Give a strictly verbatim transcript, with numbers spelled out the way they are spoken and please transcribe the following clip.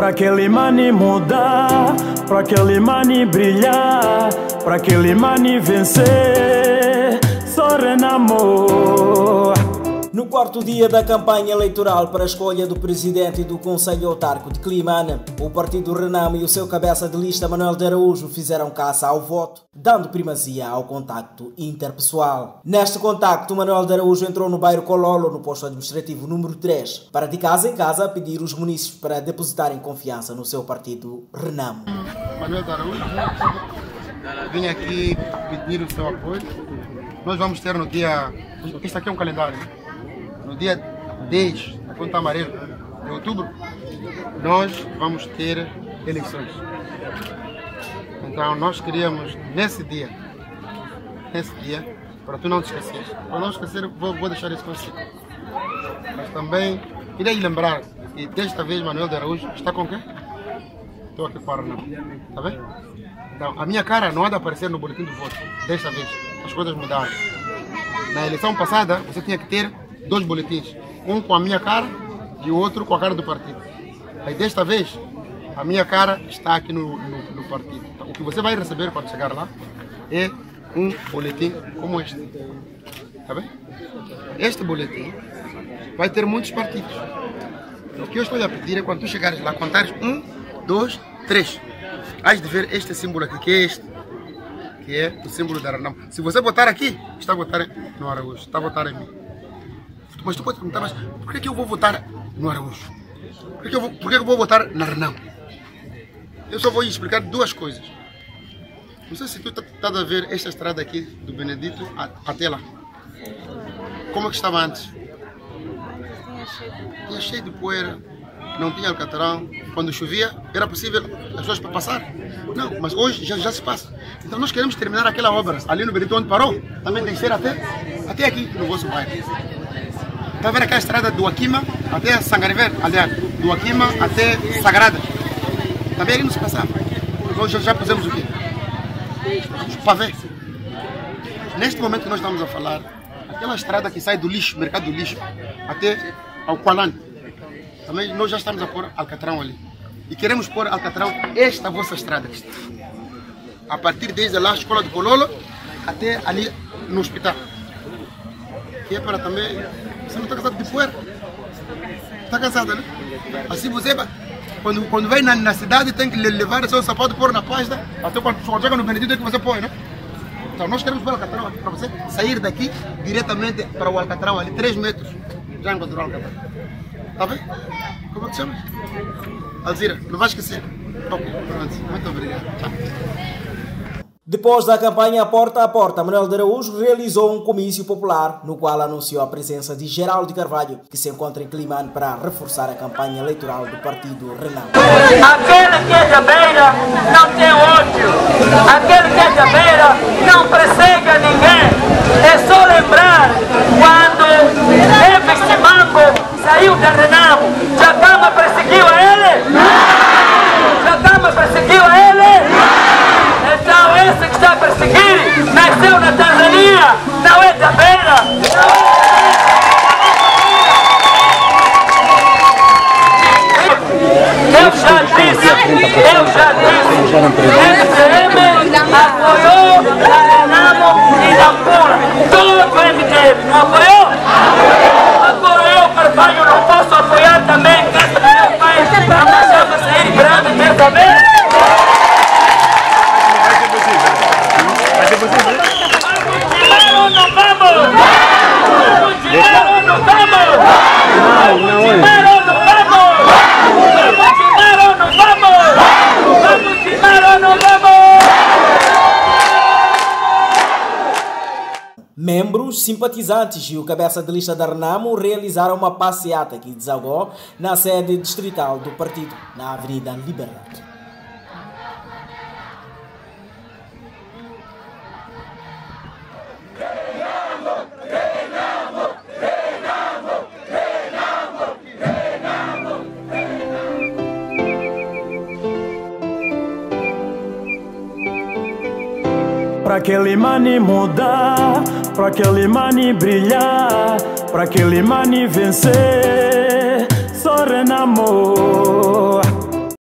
Para aquele mani mudar, para aquele mani brilhar, para aquele mani vencer, só Renamo. No quarto dia da campanha eleitoral para a escolha do presidente e do Conselho Autarco de Climane, o partido Renamo e o seu cabeça de lista Manuel de Araújo fizeram caça ao voto, dando primazia ao contacto interpessoal. Neste contacto, Manuel de Araújo entrou no bairro Cololo, no posto administrativo número três, para de casa em casa pedir os munícipes para depositarem confiança no seu partido Renamo. Manuel de Araújo, vim aqui pedir o seu apoio. Nós vamos ter no dia... Este aqui é um calendário. No dia dez, a conta amarela de outubro, nós vamos ter eleições. Então nós queríamos, nesse dia, nesse dia, para tu não te esqueceres, para não esquecer, vou, vou deixar isso consigo. Mas também, queria lembrar que desta vez Manuel de Araújo está com quem? Estou aqui com a Renamo, está bem? Então, a minha cara não há de aparecer no boletim do voto, desta vez, as coisas mudaram. Na eleição passada, você tinha que ter dois boletins, um com a minha cara e o outro com a cara do partido. Aí desta vez, a minha cara está aqui no, no, no partido. Então, o que você vai receber quando chegar lá é um boletim como este. Tá bem? Este boletim vai ter muitos partidos. O que eu estou a pedir é quando tu chegares lá, contares um, dois, três. Hás de ver este símbolo aqui, que é este, que é o símbolo da Renamo. Se você botar aqui, está a votar no Araújo, está a votar em mim. Mas tu pode perguntar, mas por que, que eu vou votar no Araújo? Por que, que, eu, vou, por que, que eu vou votar na Renamo? Eu só vou explicar duas coisas. Não sei se tu está a ver esta estrada aqui do Benedito até lá. Como é que estava antes? Tinha cheio de poeira, não tinha alcatrão. Quando chovia, era possível as pessoas para passar. Não, mas hoje já, já se passa. Então nós queremos terminar aquela obra ali no Benedito onde parou. Também tem que ser até, até aqui no vosso bairro. Está vendo aquela estrada do Aquima até Sangariver, aliás, do Aquima até Sagrada. Também ali não se passava. Nós já, já pusemos o quê? Os pavés. Neste momento que nós estamos a falar, aquela estrada que sai do lixo, mercado do lixo, até ao Kualane, também nós já estamos a pôr alcatrão ali. E queremos pôr alcatrão esta vossa estrada que está. A partir desde lá, a escola do Cololo, até ali no hospital. Que é para também... Você não está cansado de poeira? Está cansada, né? Assim você, quando, quando vem na, na cidade, tem que levar o seu sapato e pôr na pasta, até quando, quando chega no Benedito é que você põe, né? Então nós queremos pôr o alcatrão para você sair daqui diretamente para o alcatrão ali, três metros. Já encontrou o alcatrão. Está bem? Como é que chama? Alzira, não vai esquecer. Ok, pronto. Muito obrigado. Tchau. Depois da campanha porta a porta, Manuel de Araújo realizou um comício popular, no qual anunciou a presença de Geraldo de Carvalho, que se encontra em Climane para reforçar a campanha eleitoral do partido Renamo. Aquele que é da beira não tem ódio, aquele que é da beira não persegue ninguém. É só lembrar quando Neves Simango saiu da Renamo, Jacama perseguiu a ele? Jacama perseguiu a ele? Então esse que está a perseguir nasceu na Tanzânia, não é da beira. Eu já disse, eu já disse, M D M apoiou a Renamo e Nampula. Todo o M D M não apoiou? Agora eu, Carvalho, não posso apoiar também, que esse meu pai não deixa sair grande mesmo também. Membros, simpatizantes e o cabeça de lista da Renamo realizaram uma passeata que desagou na sede distrital do partido, na Avenida Liberdade. Para aquele mani mudar, para aquele mani brilhar, para aquele mani vencer, só Renamo.